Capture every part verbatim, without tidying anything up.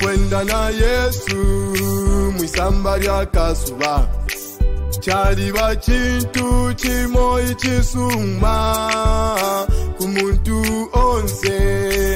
Ukwenda na Yesu mwisamba lya kasuba chaliba chintu chimoyi chisuma kumuntu onse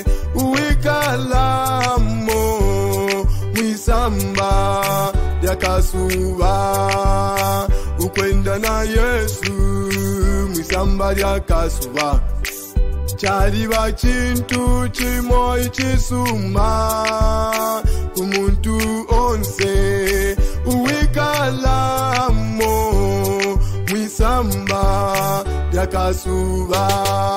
uwikalamo mwisamba lya kasuba. Ukwenda na Yesu mwisamba lya kasuba chaliba chintu chimoyi chisuma kumuntu onse uwikalamo mwisamba lya kasuba.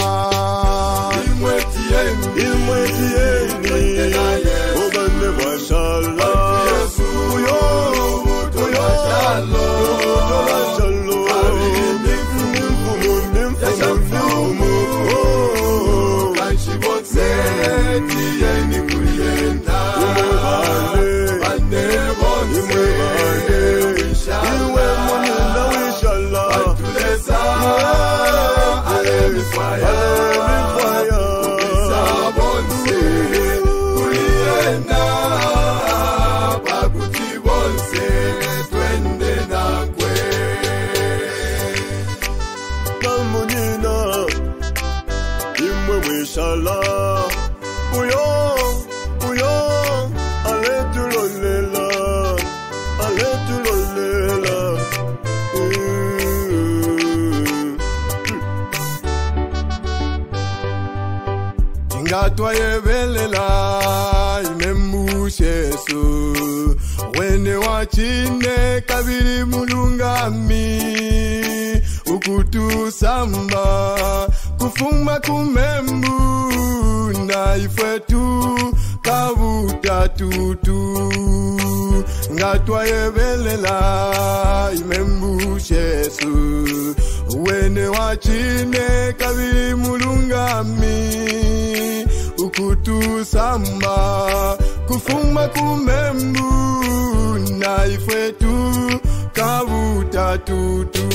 Imweti yenu, imweti yenu, obane washala Yesu uyo, uyo shalo, uyo shalo, abini mfumu, mfumu, kanshi bonse tiyeni kuyenda, bane bonse iwe munina wishala, atuleza alemi faya, ubisa bonse kuyenda, bakuti bonse twende nakwe. Mamunina imwe wishala uyo, uyo aletulolela, aletulolela. Ingatwa yebelela imemushesu wene wachine kabiri mulungami ukutusamba kufuma kumembu na ifwetu kabuta tutu. Ngatwa yebelela imembushesu wene wachine kabiri mulungami ukutusamba kufuma kumembu na ifwetu kabuta tutu.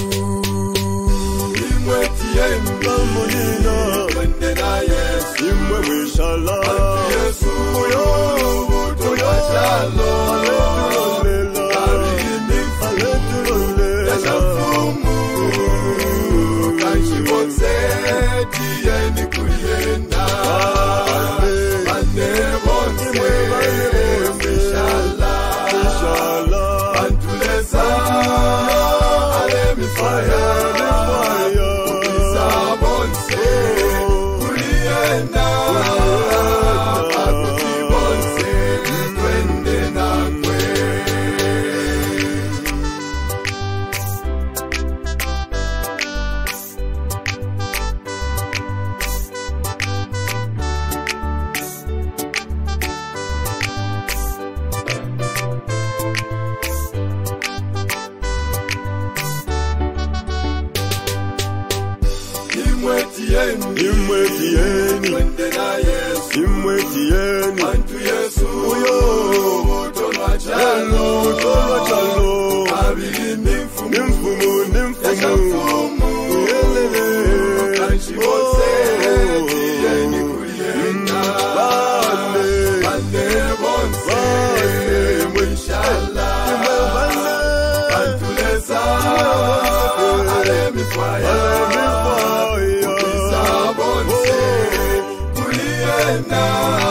Imweti yenu, mamunina, wende na Yesu, imwe wishala, Yesu, uyo, uyo shalo, aletulolela, abini aletulolela, yashafumu, kanshi bonse tiyeni kuyenda, bane bonse wishala, antuleza alemi faya, imweti yenu, wende na Yesu, imweti yenu, mantu Yesu uyo, tolwa chalo, tolwa chalo, abili nimfumu, nimfumu, nimfumu, yelele, kanshi bonse tiyeni kuyenda, bane, bane bonse mwishala, antuleza alemi faya, now